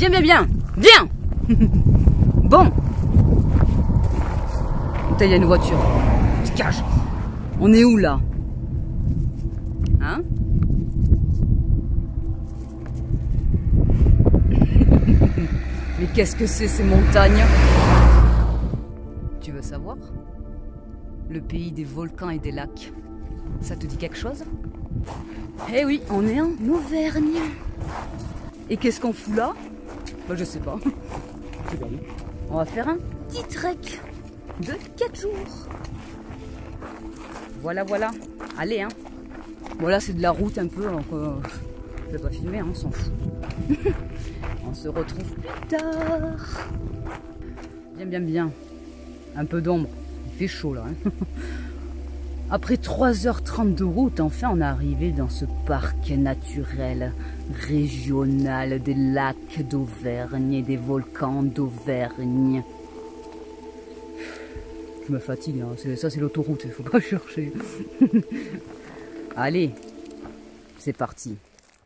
Viens, viens, viens. Viens. Bon. Putain, il y a une voiture. Se cache. On est où là? Hein? Mais qu'est-ce que c'est ces montagnes? Tu veux savoir? Le pays des volcans et des lacs. Ça te dit quelque chose? Eh oui, on est en Auvergne. Et qu'est-ce qu'on fout là? Bah, je sais pas. On va faire un petit trek de 4 jours. Voilà, voilà. Allez, hein. Voilà, c'est de la route un peu. Donc, je vais pas filmer, hein, on s'en fout. On se retrouve plus tard. Bien, bien, bien. Un peu d'ombre. Il fait chaud là. Hein. Après 3h30 de route, enfin on est arrivé dans ce parc naturel régional des lacs d'Auvergne et des volcans d'Auvergne. Je me fatigue, hein. Ça c'est l'autoroute, il faut pas chercher. Allez, c'est parti.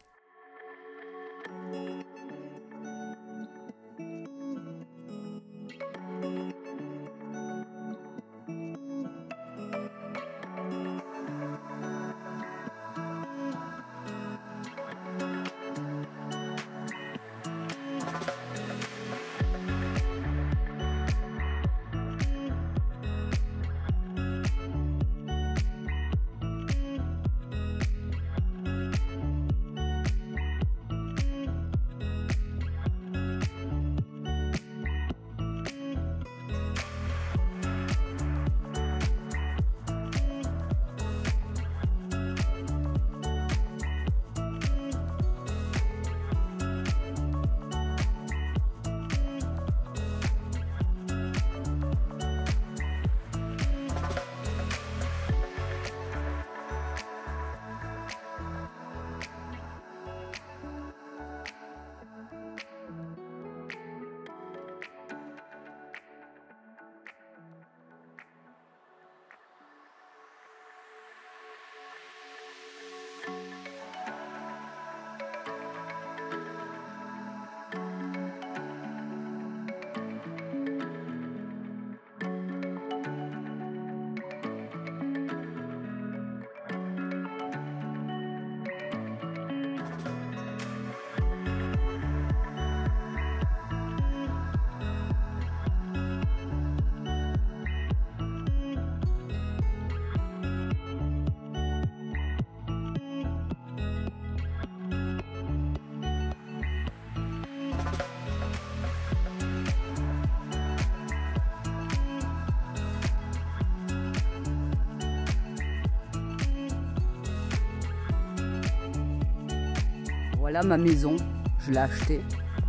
Voilà ma maison, je l'ai achetée.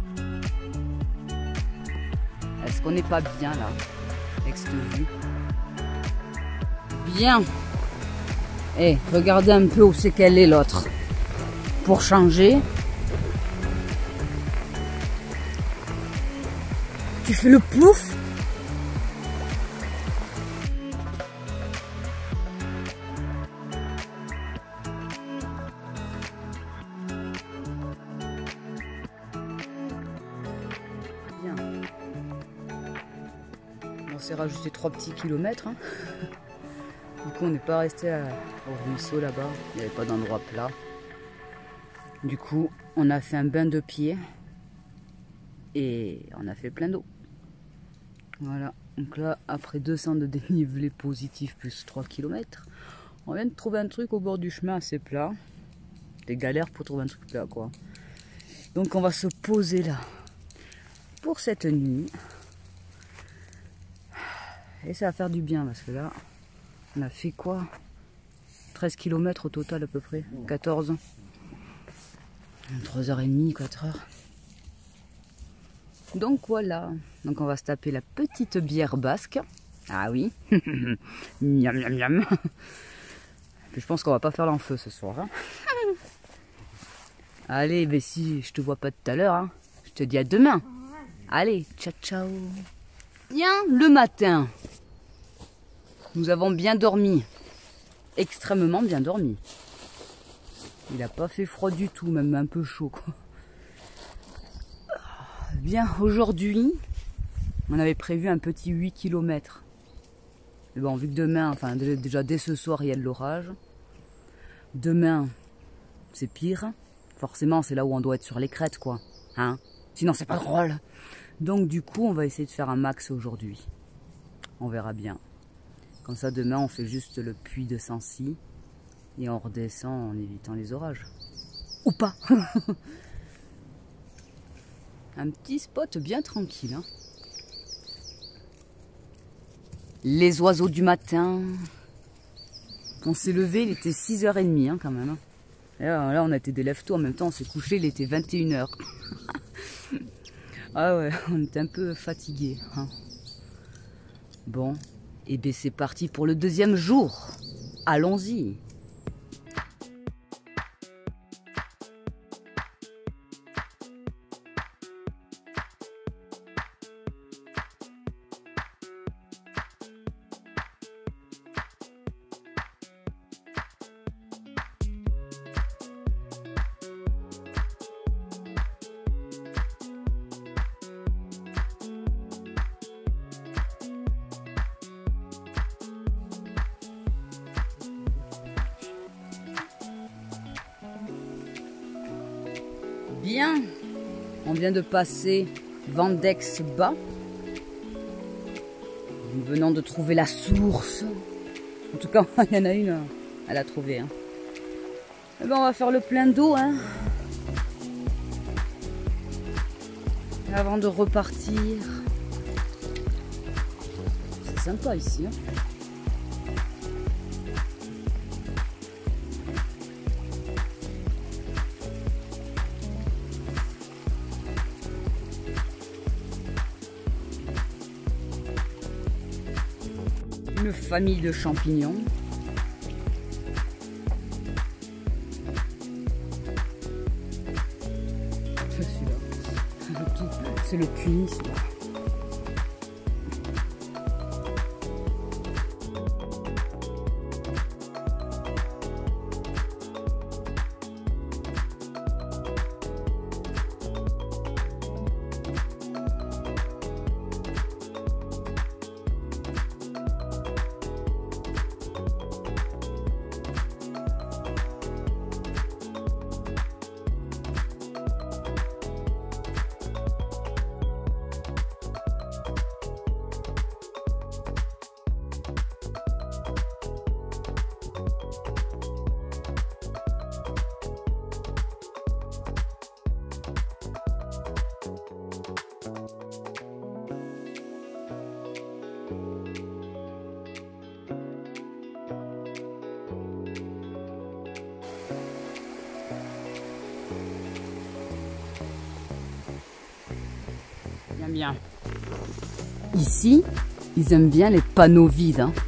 Est-ce qu'on n'est pas bien là, avec cette vue? Bien. Eh, regardez un peu où c'est qu'elle est l'autre. Pour changer. Tu fais le plouf. Bien. On s'est rajouté 3 petits kilomètres. Hein. Du coup, on n'est pas resté au ruisseau là-bas. Il n'y avait pas d'endroit plat. Du coup, on a fait un bain de pied. Et on a fait plein d'eau. Voilà. Donc là, après 200 de dénivelé positif plus 3 km, on vient de trouver un truc au bord du chemin assez plat. Des galères pour trouver un truc plat, quoi. Donc on va se poser là pour cette nuit. Et ça va faire du bien parce que là, on a fait quoi? 13 km au total à peu près, 14. 3h30, 4h. Donc voilà, donc on va se taper la petite bière basque. Ah oui, miam miam miam. Puis je pense qu'on va pas faire l'enfeu ce soir. Hein. Allez, ben si je te vois pas tout à l'heure, hein, je te dis à demain. Allez, ciao ciao. Bien le matin. Nous avons bien dormi, extrêmement bien dormi. Il n'a pas fait froid du tout, même un peu chaud, quoi. Bien, aujourd'hui, on avait prévu un petit 8 km. Mais bon, vu que demain, enfin déjà dès ce soir, il y a de l'orage. Demain, c'est pire. Forcément, c'est là où on doit être sur les crêtes, quoi. Hein? Sinon, c'est pas drôle. Donc, du coup, on va essayer de faire un max aujourd'hui. On verra bien. Comme ça, demain, on fait juste le puits de Sancy. Et on redescend en évitant les orages. Ou pas. Un petit spot bien tranquille. Hein. Les oiseaux du matin. On s'est levé, il était 6h30 hein, quand même. Hein. Et là, on a été des lève-tôt. En même temps, on s'est couché, il était 21h. Ah ouais, on était un peu fatigués. Hein. Bon, et bien c'est parti pour le deuxième jour. Allons-y. Bien, on vient de passer Vendex bas. Nous venons de trouver la source. En tout cas, il y en a une, elle a trouvé. Hein. Et ben, on va faire le plein d'eau. Hein. Avant de repartir. C'est sympa ici. Hein. Une famille de champignons. C'est le cunis. Bien. Ici, ils aiment bien les panneaux vides. Hein.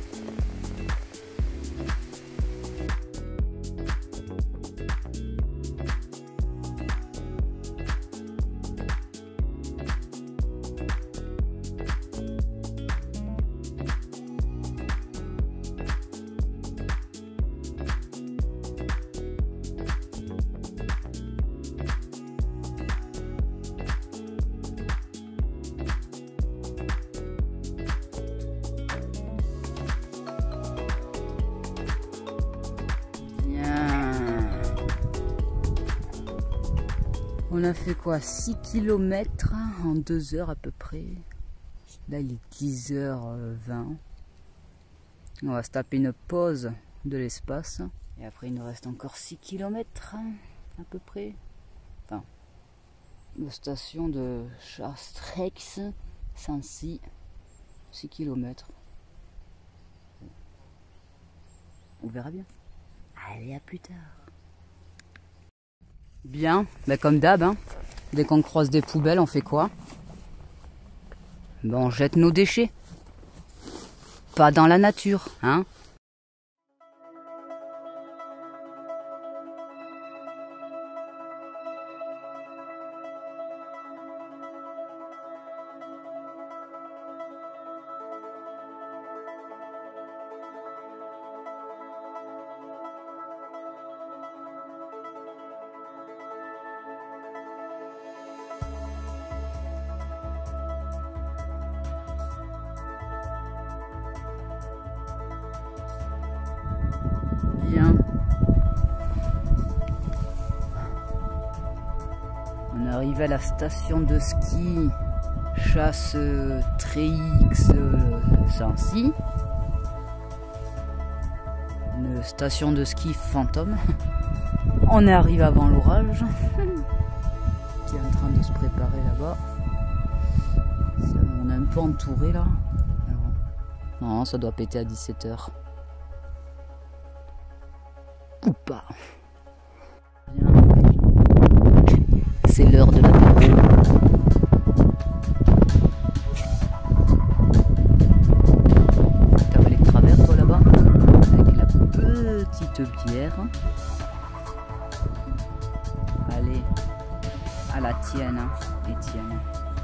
On a fait quoi? 6 km en 2 heures à peu près. Là il est 10h20. On va se taper une pause de l'espace. Et après il nous reste encore 6 km à peu près. Enfin, la station de Chastrex, Sancy, 6 km. On verra bien. Allez, à plus tard. Bien, ben comme d'hab, hein. Dès qu'on croise des poubelles, on fait quoi? Ben on jette nos déchets. Pas dans la nature, hein. Bien. On arrive à la station de ski Chasse Treix Sancy. Une station de ski fantôme. On arrive avant l'orage qui est en train de se préparer là-bas. On est un peu entouré là. Alors, non, ça doit péter à 17 h. Ou pas. Bien. C'est l'heure de l'apéro. T'as les travers toi là-bas avec la petite bière. Allez, à la tienne, hein, Étienne.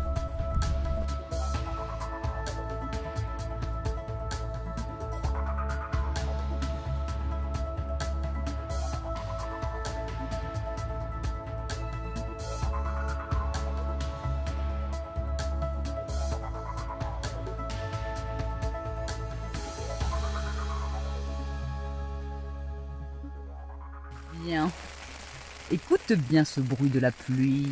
Bien. Écoute bien ce bruit de la pluie.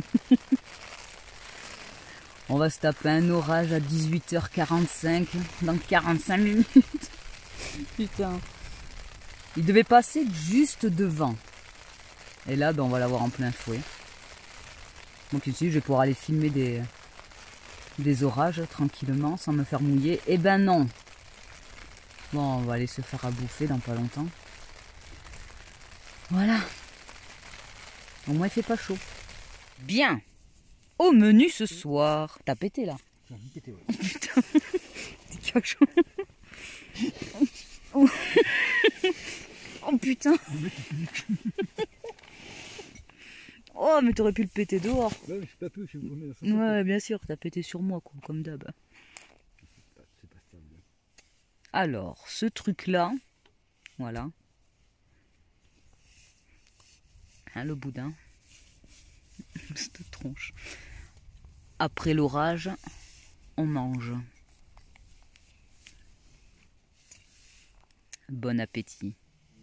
On va se taper un orage à 18h45 dans 45 minutes. Putain. Il devait passer juste devant. Et là, ben, on va l'avoir en plein fouet. Donc ici, je vais pouvoir aller filmer des orages tranquillement sans me faire mouiller. Eh ben non. Bon, on va aller se faire à bouffer dans pas longtemps. Voilà. Au moins il fait pas chaud. Bien. Au menu ce soir. T'as pété là. J'ai envie de péter, ouais. Putain. T'es cachot. Oh. Oh putain. Oh mais t'aurais pu le péter dehors. Ouais, je pas pu, je suis ouais bien sûr, t'as pété sur moi quoi, comme d'hab. Alors, ce truc là, voilà. Hein, le boudin. Cette tronche. Après l'orage, on mange. Bon appétit.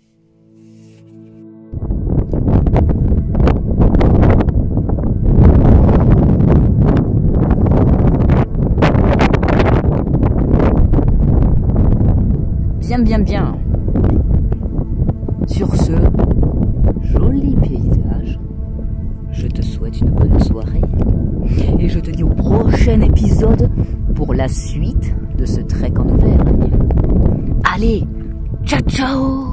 Bien, bien, bien. Sur ce joli paysage, je te souhaite une bonne soirée et je te dis au prochain épisode pour la suite de ce trek en Auvergne. Allez, ciao ciao!